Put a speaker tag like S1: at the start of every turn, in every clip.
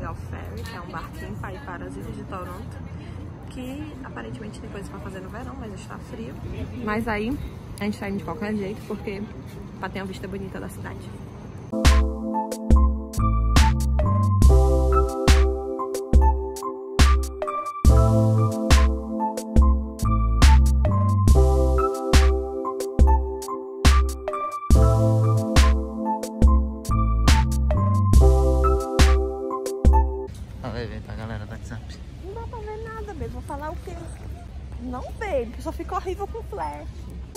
S1: ao Ferry, que é um barquinho para ir para as ilhas de Toronto, que aparentemente tem coisas para fazer no verão, mas está frio. Mas aí a gente tá indo de qualquer jeito, porque para ter uma vista bonita da cidade.
S2: A galera do WhatsApp.
S1: Não dá pra ver nada, baby. Vou falar o quê? Não, baby. Só fica horrível com flash.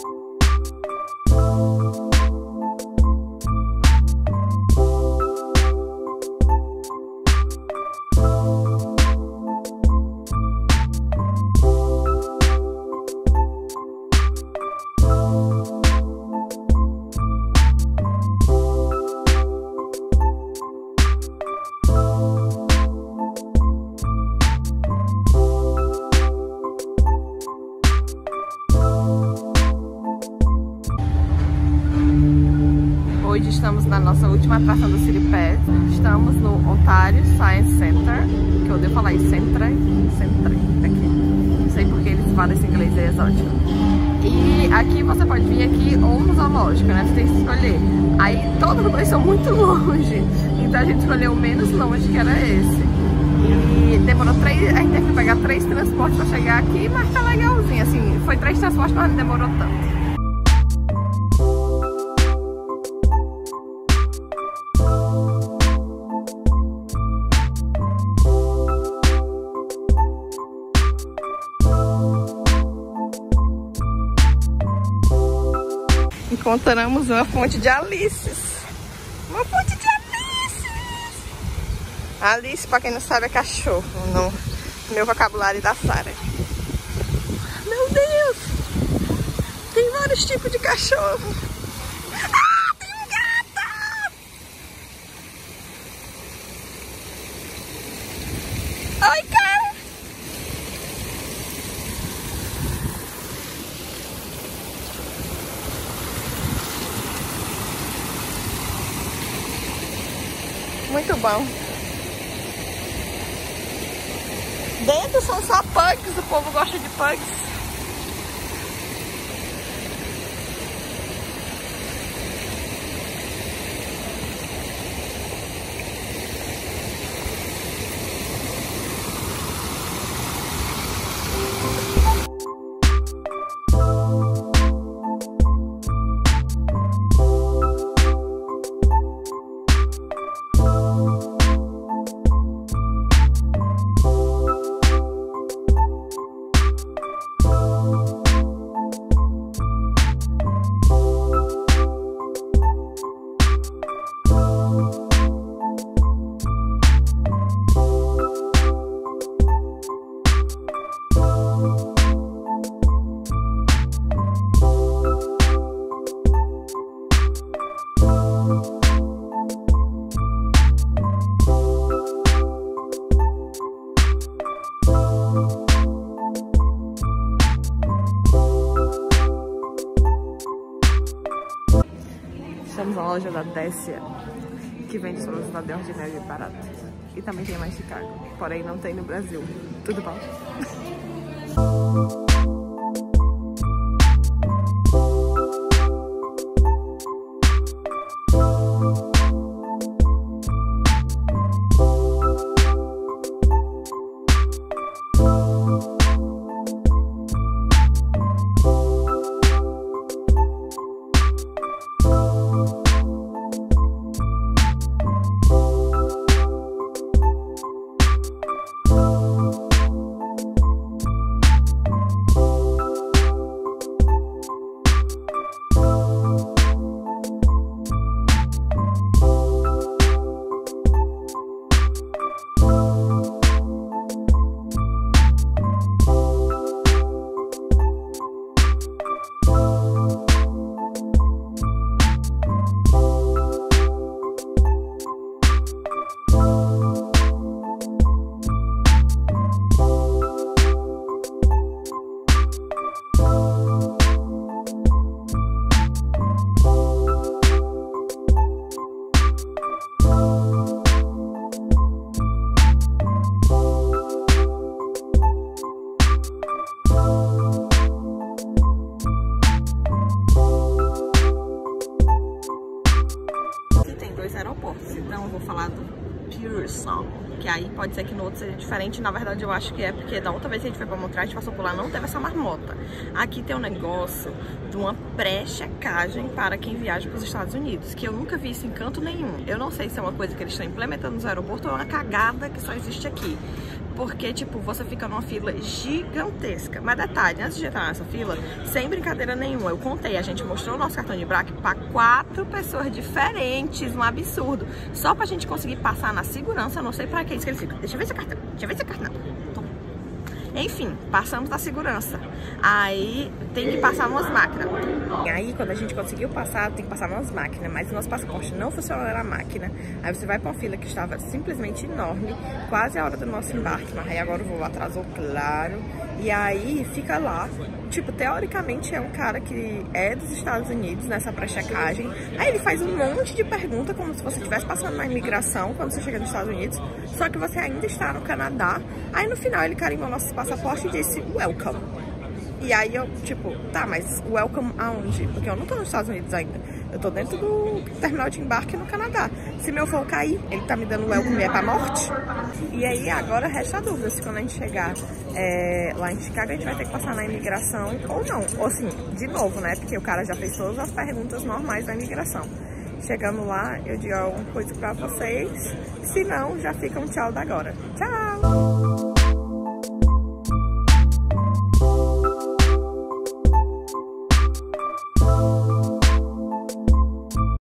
S1: Hoje estamos na nossa última atração do City Pass. Estamos no Ontario Science Center, que eu devo falar isso, Centre, aqui. Não sei porque eles falam esse inglês aí exótico. E aqui você pode vir aqui ou no zoológico, né? Você tem que escolher. Aí todos os dois são muito longe, então a gente escolheu o menos longe, que era esse. E demorou a gente teve que pegar 3 transportes pra chegar aqui, mas tá legalzinho, assim, foi 3 transportes, mas não demorou tanto. Encontramos uma fonte de Alices. Uma fonte de Alices! Alice, pra quem não sabe, é cachorro no meu vocabulário da Sara. Meu Deus! Tem vários tipos de cachorro. Ah, tem um gato! Oi, cara! Muito bom. Dentro são só pugs, o povo gosta de pugs. Estamos na loja da Dessia, que vende solução de ordinário e barato. E também tem mais Chicago, porém não tem no Brasil. Tudo bom? então eu vou falar do Pearson, que aí pode ser que no outro seja diferente. Na verdade eu acho que é porque da outra vez que a gente foi pra Montreal, a gente passou por lá, não teve essa marmota. Aqui tem um negócio de uma pré-checagem para quem viaja para os Estados Unidos, que eu nunca vi isso em canto nenhum. Eu não sei se é uma coisa que eles estão implementando nos aeroportos ou é uma cagada que só existe aqui. Porque, tipo, você fica numa fila gigantesca. Mas detalhe, antes de entrar nessa fila, sem brincadeira nenhuma, eu contei, a gente mostrou o nosso cartão de embarque para 4 pessoas diferentes, um absurdo. Só pra gente conseguir passar na segurança, não sei pra que isso que eles ficam. Deixa eu ver esse cartão, deixa eu ver esse cartão. Enfim, passamos na segurança. Aí tem que passar umas máquinas. E aí, quando a gente conseguiu passar, tem que passar umas máquinas. Mas o nosso passaporte não funcionou na máquina. Aí você vai pra uma fila que estava simplesmente enorme, quase a hora do nosso embarque. Mas aí agora o voo atrasou, claro. E aí fica lá. Tipo, teoricamente é um cara que é dos Estados Unidos nessa pré-checagem. Aí ele faz um monte de perguntas como se você estivesse passando na imigração quando você chega nos Estados Unidos. Só que você ainda está no Canadá. Aí no final ele carimbou nosso passaporte e disse welcome. E aí eu, tipo, tá, mas welcome aonde? Porque eu não tô nos Estados Unidos ainda. Eu tô dentro do terminal de embarque no Canadá. Se meu voo cair, ele tá me dando welcome, é pra morte? E aí agora resta a dúvida se quando a gente chegar lá em Chicago a gente vai ter que passar na imigração ou não. Ou assim, de novo, né? Porque o cara já fez todas as perguntas normais da imigração. Chegando lá, eu digo alguma coisa pra vocês. Se não, já fica um tchau da agora. Tchau!